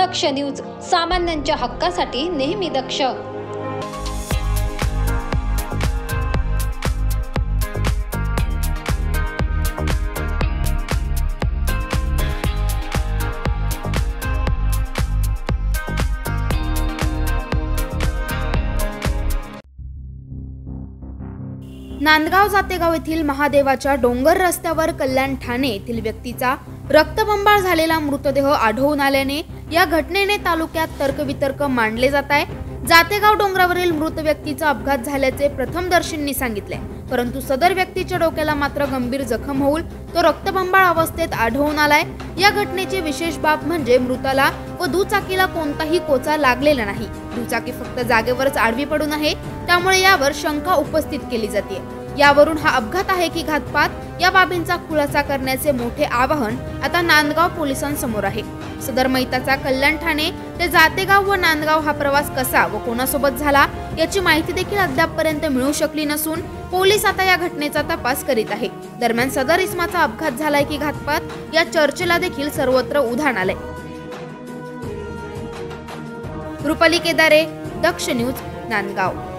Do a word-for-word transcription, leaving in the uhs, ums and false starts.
दक्ष news, सामान्यांच्या हक्कासाठी नेहमी दक्ष। नांदगाव जातेगाव येथील महादेवाच्या डोंगर रस्त्यावर कल्याण ठाणे येथील व्यक्तीचा रक्तबंबाळ झालेला मृतदेह आढळून आल्याने या घटनेने तालुक्यात तर्कवितर्क मांडले जात आहे। जातेगाव डोंगरावरील मृत व्यक्तीचा अपघात झाल्याचे प्रथमदर्शींनी सांगितले, परंतु सदर व्यक्तीच्या डोक्याला मात्र गंभीर जखम होऊन तो रक्तबंबाळ अवस्थेत आढळून आलाय। या घटनेची विशेष बाब म्हणजे मृताला व दुचाकीला कोणताही कोचा लागलेला नाही। दुचाकी फक्त जागेवरच आडवी पडून आहे, त्यामुळे यावर शंका उपस्थित केली जाते। यावरून हा अपघात आहे की घातपात, या बाबींचा खुलासा करण्याचे मोठे आवाहन आता नांदगाव पोलिसांसमोर आहे। सदर मैताचा कल्याण ठाणे ते जातेगाव व नांदगाव हा प्रवास कसा व कोणासोबत झाला याची माहिती देखील अद्यापपर्यंत मिळू शकली नसून पोलीस आता या घटनेचा तपास करीत आहे। दरम्यान सदर इसमाचा अपघात झालाय की घातपात या चर्चेला देखील सर्वत्र उधाण आले। रुपाली केदारे, दक्ष न्यूज, नांदगाव।